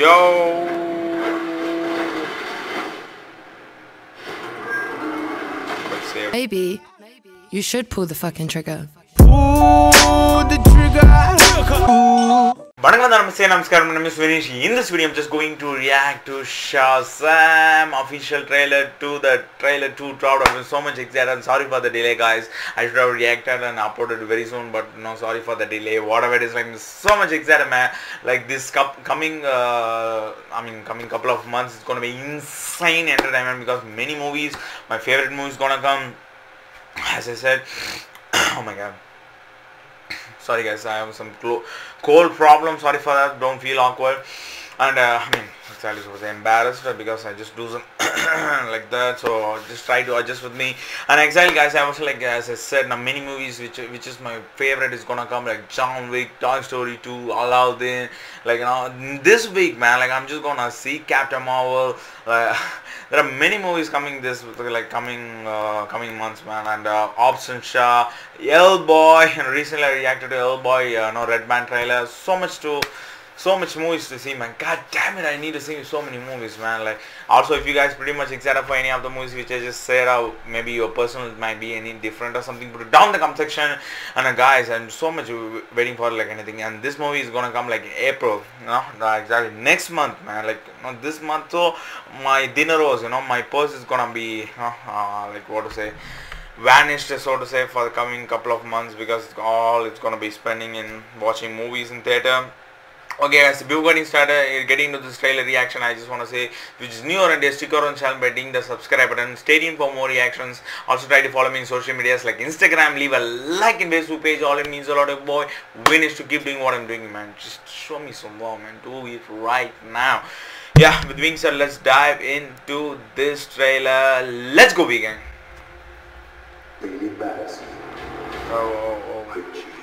Yo! Maybe you should pull the fucking trigger. Pull the trigger! Namaskaram, my name is Vinish. In this video, I'm just going to react to Shazam official trailer to the trailer 2 dropped. I was so much excited. I'm sorry for the delay, guys. I should have reacted and uploaded very soon, but no, sorry for the delay. Whatever it is, like, I'm so much excited, man. Like this coming couple of months, it's gonna be insane entertainment because many movies, my favorite movies, gonna come. As I said, oh my god. Sorry guys, I have some cold problem. Sorry for that. Don't feel awkward. And I was embarrassed because I just do some like that. So just try to adjust with me. And exactly, guys, I was like, as I said, now many movies which is my favorite is gonna come, like John Wick, Toy Story 2, Aladdin. Like, you know, this week, man, like I'm just gonna see Captain Marvel. There are many movies coming coming months, man. And Option Shah, Boy, and recently I reacted to Boy, Red Band trailer. So much movies to see, man. God damn it, I need to see so many movies, man. Like, also, if you guys pretty much excited for any of the movies which I just said out, maybe your personal might be any different or something, put it down in the comment section. And guys, I'm so much waiting for like anything. And this movie is gonna come like April, exactly next month, man. Like, this month, so my dinner was, my purse is gonna be, like what to say, vanished, so to say, for the coming couple of months because it's gonna be spending in watching movies in theater. Okay guys, before getting into this trailer reaction, I just want to say, which is new or stick around channel by hitting the subscribe button. Stay tuned for more reactions. Also try to follow me in social medias like Instagram. Leave a like in Facebook page. All it means a lot of boy. Win is to keep doing what I'm doing, man. Just show me some love, man. Do it right now. Yeah, with being said, let's dive into this trailer. Let's go, vegan. Oh.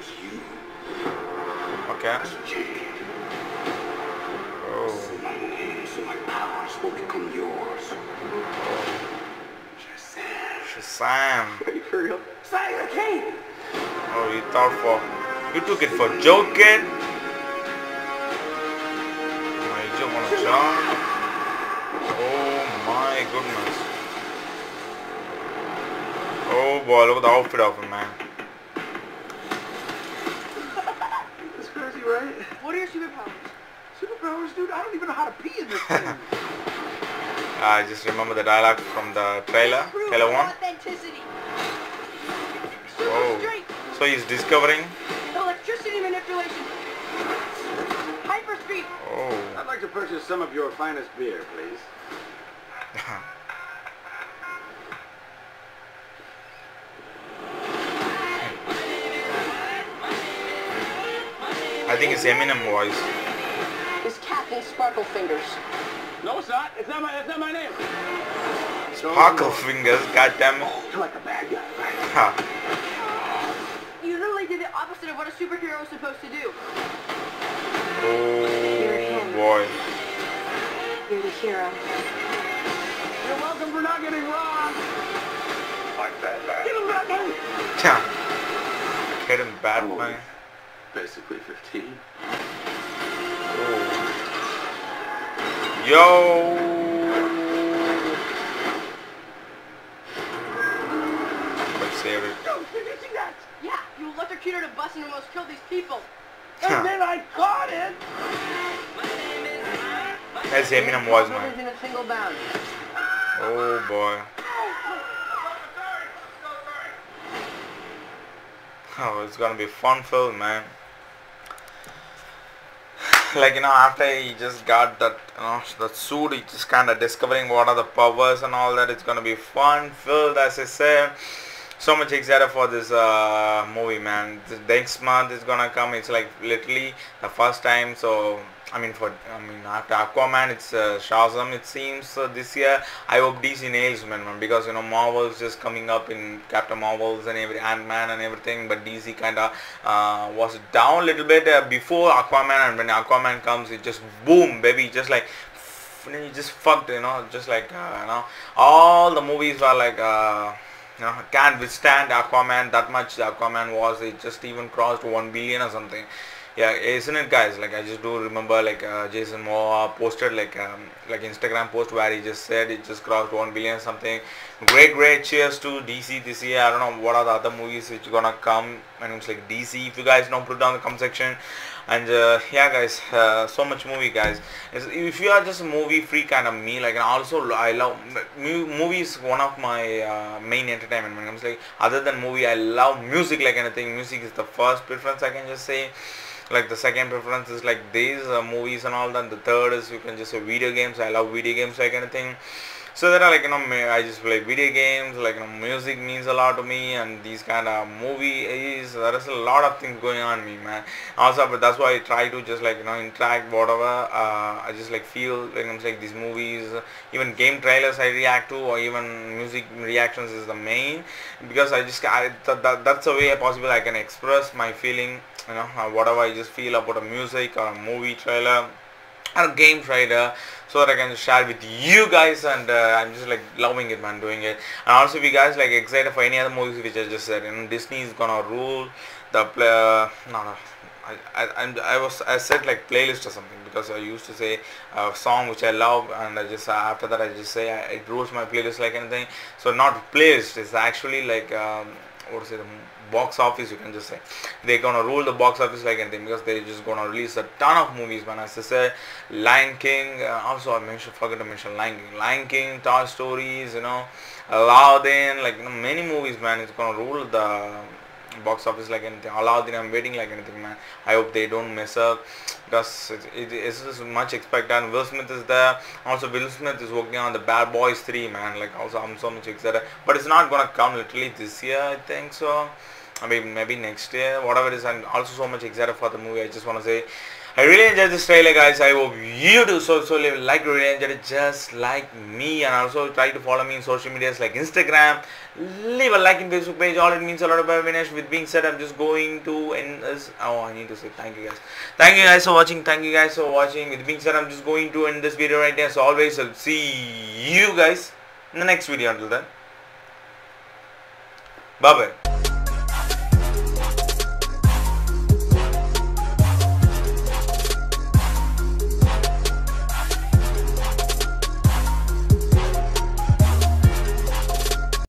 Okay. So my powers will become yours. Shazam. Are you for real? Say the king! Oh, you took it for joking? You just wanna jump? Oh my goodness. Oh boy, look at the outfit of him, man. That's crazy, right? What are your superpowers? Superpowers, dude? I don't even know how to pee in this thing. I just remember the dialogue from the trailer 1. Authenticity. Oh, so he's discovering Electricity manipulation. Hyperspeed. Oh. I'd like to purchase some of your finest beer, please. I think it's Eminem voice. It's Captain Sparkle Fingers. No, it's not. It's not my name. Sparkle Fingers, goddamn it. You're like a bad guy, right? You literally did the opposite of what a superhero is supposed to do. Oh boy. You're the hero. You're welcome for not getting wrong. Like that. Get him back in. Get him Batman. Basically 15. Oh. Yo. Let's save it. Yo, did you see that? Yeah, you electrocuted a bus and almost killed these people. And then I caught it. That's Eminem voice, man. In a single bound. Oh boy. Oh, it's gonna be a fun film, man. Like, after he just got that, that suit, he just kind of discovering what are the powers and all that. It's gonna be fun filled, as I said. So much excited for this movie, man. The next month is gonna come. It's like literally the first time. So after Aquaman, it's Shazam, it seems. So this year, I hope DC nails, man, because Marvel's just coming up in Captain Marvels and Ant-Man and everything, but DC kind of was down a little bit before Aquaman, and when Aquaman comes, it just boom, baby, just like he just fucked, just like all the movies were like can't withstand Aquaman that much. Aquaman was, it just even crossed 1 billion or something. Yeah, isn't it, guys? Like I just do remember like Jason Moore posted like Instagram post where he just said it just crossed 1 billion something. Great cheers to DC this year. I don't know what are the other movies which gonna come, and it's like DC. If you guys know, put it down in the comment section. And yeah, guys, so much movie, guys. If you are just a movie freak kind of me, like, and also I love movies. One of my main entertainment when it comes like other than movie, I love music like anything. Music is the first preference, I can just say. Like the second preference is like these movies and all that. The third is you can just say video games. I love video games like anything. So there are like I just play video games, like music means a lot to me, and these kind of movies, there is a lot of things going on me, man. Also, but that's why I try to just like interact whatever I just like feel like I'm like these movies, even game trailers I react to, or even music reactions is the main, because I just that's the way possible I can express my feeling, whatever I just feel about a music or a movie trailer or a game trailer, so that I can share with you guys, and I'm just like loving it, man, doing it. And also if you guys like excited for any other movies which I just said, Disney is gonna rule the I said like playlist or something, because I used to say a song which I love, and I just after that I just say it rules my playlist like anything. So not playlist, it's actually like what to say, the box office, you can just say they're gonna rule the box office like anything, because they're just gonna release a ton of movies, man. As I said, Lion King, also I forgot to mention Lion King, Toy Stories, Aladdin, like many movies, man. It's gonna rule the box office like anything. Aladdin, I'm waiting like anything, man. I hope they don't mess up, because it is much expected. And Will Smith is there. Also Will Smith is working on the Bad Boys 3, man. Like also I'm so much excited, but it's not gonna come literally this year, I think so. I mean maybe next year, whatever it is. I'm also so much excited for the movie. I just want to say I really enjoyed this trailer, guys. I hope you do. So like really enjoyed it just like me, and also try to follow me in social medias like Instagram. Leave a like in Facebook page. All it means a lot about Vinesh. With being said, I'm just going to end this. Oh, I need to say thank you guys. Thank you guys for watching. Thank you guys for watching. With being said, I'm just going to end this video right here. So always I'll see you guys in the next video. Until then, bye bye.